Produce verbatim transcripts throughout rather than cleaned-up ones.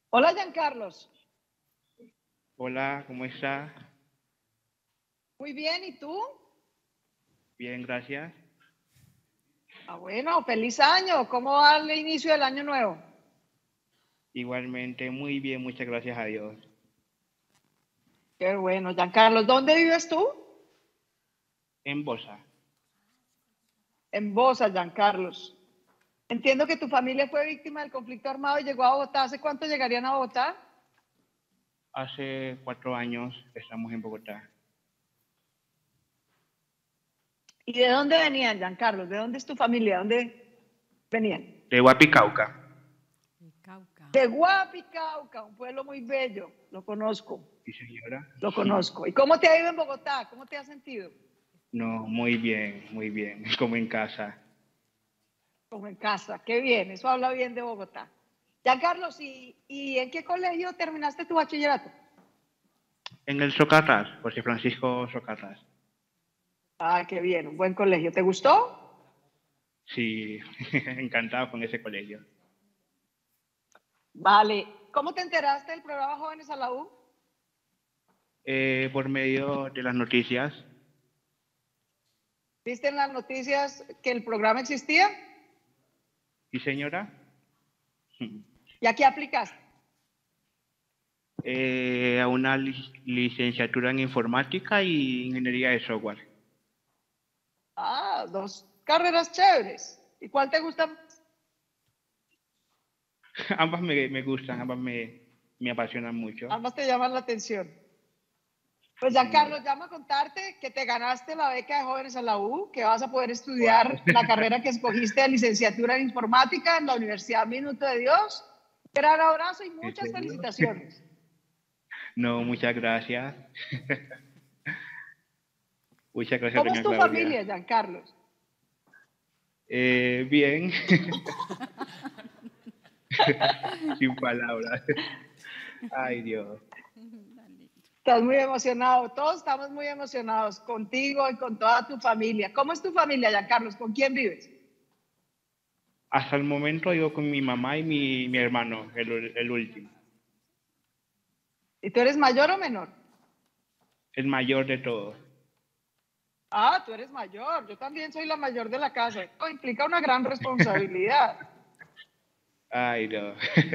Hola, Giancarlos. Hola, ¿cómo está? Muy bien, ¿y tú? Bien, gracias. Ah, bueno, feliz año. ¿Cómo va el inicio del año nuevo? Igualmente, muy bien, muchas gracias a Dios. Qué bueno, Giancarlos. ¿Dónde vives tú? En Bosa, En Bosa, Giancarlos. Entiendo que tu familia fue víctima del conflicto armado y llegó a Bogotá. ¿Hace cuánto llegarían a Bogotá? hace cuatro años estamos en Bogotá, ¿Y de dónde venían, Giancarlos? ¿De dónde es tu familia? ¿De dónde venían? de Guapicauca. El Cauca. De Guapicauca, un pueblo muy bello. Lo conozco, Sí, señora. lo conozco. ¿Y cómo te ha ido en Bogotá? ¿Cómo te has sentido? No, muy bien, muy bien, como en casa. Como en casa. Qué bien, eso habla bien de Bogotá. Ya, Carlos, ¿y, ¿y en qué colegio terminaste tu bachillerato? En el Socarrás, José Francisco Socarrás. Ah, qué bien, un buen colegio. ¿Te gustó? Sí, encantado con ese colegio. Vale. ¿Cómo te enteraste del programa Jóvenes a la U? Eh, por medio de las noticias, ¿Viste en las noticias que el programa existía? sí, señora. ¿Y a qué aplicaste? Eh, a una li- licenciatura en informática y ingeniería de software. Ah, dos carreras chéveres. ¿Y cuál te gusta más? Ambas me, me gustan, ambas me, me apasionan mucho. Ambas te llaman la atención. Pues Sí, ya, señora. Carlos, llamo a contarte que te ganaste la beca de Jóvenes a la U, que vas a poder Wow. estudiar la carrera que escogiste de licenciatura en informática en la Universidad Minuto de Dios. Gran abrazo y ¿En muchas serio? felicitaciones. No, muchas gracias. Muchas gracias, ¿Cómo es doña tu Claudia. familia, Giancarlos? Eh, bien, sin palabras. Ay, Dios. Estás muy emocionado. Todos estamos muy emocionados contigo y con toda tu familia. ¿Cómo es tu familia, Giancarlos? ¿Con quién vives? Hasta el momento vivo con mi mamá y mi, mi hermano, el, el último, ¿Y tú eres mayor o menor? el mayor de todos. Ah, tú eres mayor. Yo también soy la mayor de la casa. Esto implica una gran responsabilidad. Ay, no.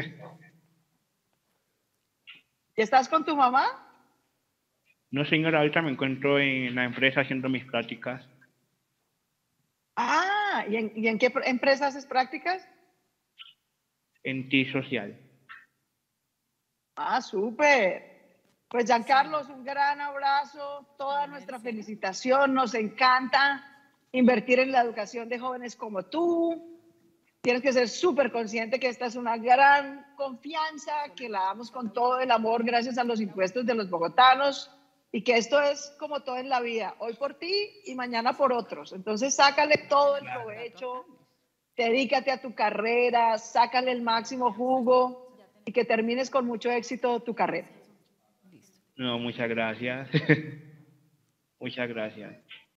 ¿Y estás con tu mamá? No, señora, ahorita me encuentro en la empresa haciendo mis prácticas Ah, ¿y en, ¿y en qué empresa haces prácticas? en T Social. Ah, súper. Pues Sí. Giancarlos, un gran abrazo, toda ¿Para nuestra Mercedes? felicitación. Nos encanta invertir en la educación de jóvenes como tú. Tienes que ser súper consciente que esta es una gran confianza, que la damos con todo el amor gracias a los impuestos de los bogotanos y que esto es como todo en la vida, hoy por ti y mañana por otros. Entonces, sácale todo el Hace rato provecho, hablamos. dedícate a tu carrera, sácale el máximo jugo y que termines con mucho éxito tu carrera. Listo. No, muchas gracias. Muchas gracias.